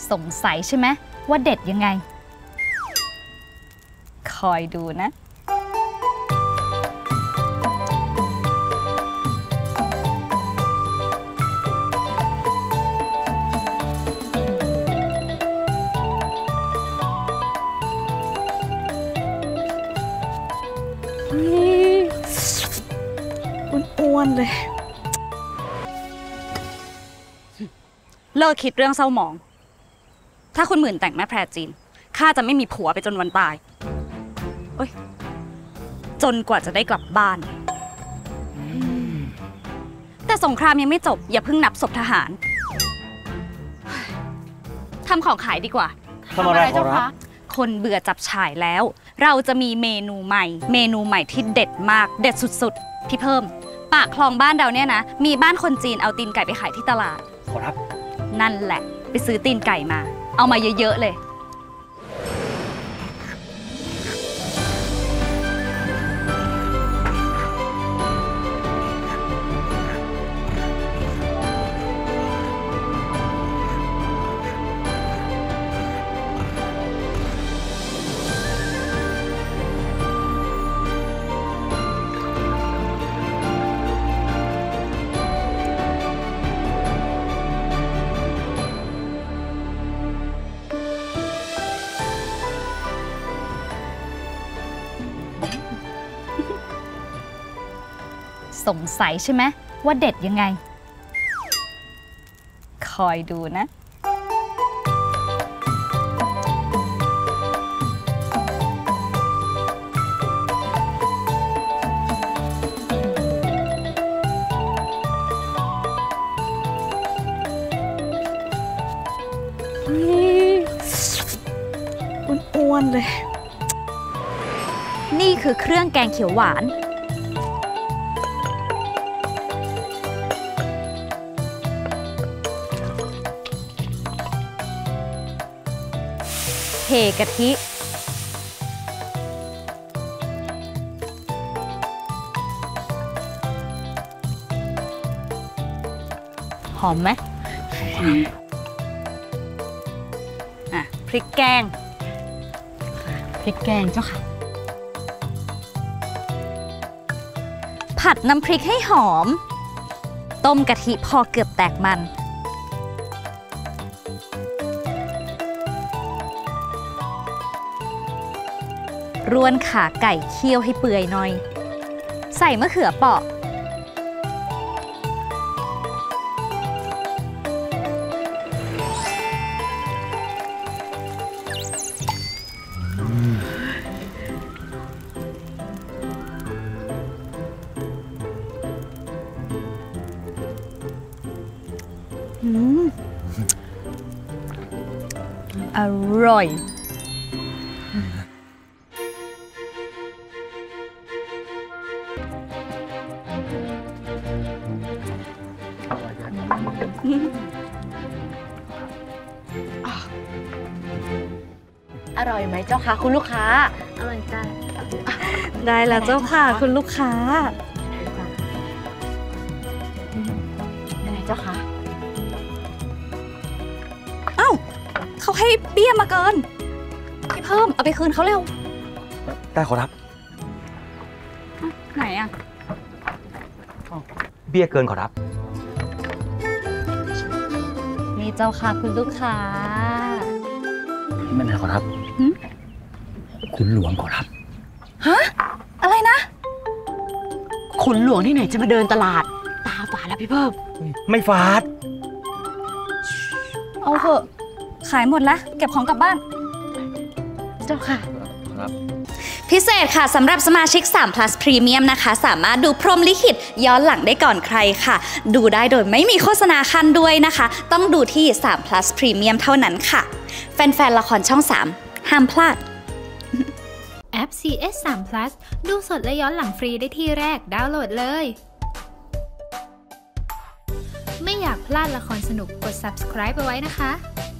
สงสัยใช่ไหมว่าเด็ดยังไงคอยดูนะอ้วนๆเลยเลิกคิดเรื่องเศร้าหมองถ้าคุณหมื่นแต่งแม่แพรจีนข้าจะไม่มีผัวไปจนวันตายโอ๊ยจนกว่าจะได้กลับบ้านแต่สงครามยังไม่จบอย่าเพิ่งนับศพทหารทำของขายดีกว่าทำอะไรเจ้าคะคนเบื่อจับฉ่ายแล้วเราจะมีเมนูใหม่ที่เด็ดมากเด็ดสุดๆพี่เพิ่มปากคลองบ้านเราเนี่ยนะมีบ้านคนจีนเอาตีนไก่ไปขายที่ตลาดขอรับนั่นแหละไปซื้อตีนไก่มาเอามาเยอะๆเลยสงสัยใช่ไหมว่าเด็ดยังไงคอยดูนะอ้วนๆเลยนี่คือเครื่องแกงเขียวหวานเทกะทิหอมไหมพริกแกงพริกแกงเจ้าค่ะผัดน้ำพริกให้หอมต้มกะทิพอเกือบแตกมันร่วนขาไก่เคี่ยวให้เปื่อยหน่อยใส่มะเขือเปราะอร่อยอร่อยไหมเจ้าค่ะคุณลูกค้าอร่อยจ้ะได้แล้วเจ้าค่ะคุณลูกค้ายังไงเจ้าค่ะเอ้าเขาให้เบี้ยมาเกินพี่เพิ่มเอาไปคืนเขาเร็วได้ขอรับไหนอะเบี้ยเกินขอรับนี่เจ้าค่ะคุณลูกค้าไม่ไหนขอรับขุนหลวงขอรับฮะอะไรนะขุนหลวงที่ไหนจะมาเดินตลาดตาฝาดแล้วพี่เพิ่มไม่ฝาดเอาเถอะขายหมดแล้วเก็บของกลับบ้านเจ้าค่ะพิเศษค่ะสำหรับสมาชิก3 plus Premium นะคะสามารถดูพรหมลิขิตย้อนหลังได้ก่อนใครค่ะดูได้โดยไม่มีโฆษณาขั้นด้วยนะคะต้องดูที่3 plus Premium เท่านั้นค่ะแฟนๆละครช่อง3ห้ามพลาดแอป CS3 Plus ดูสดและย้อนหลังฟรีได้ที่แรกดาวน์โหลดเลยไม่อยากพลาดละครสนุกกด subscribe ไปไว้นะคะ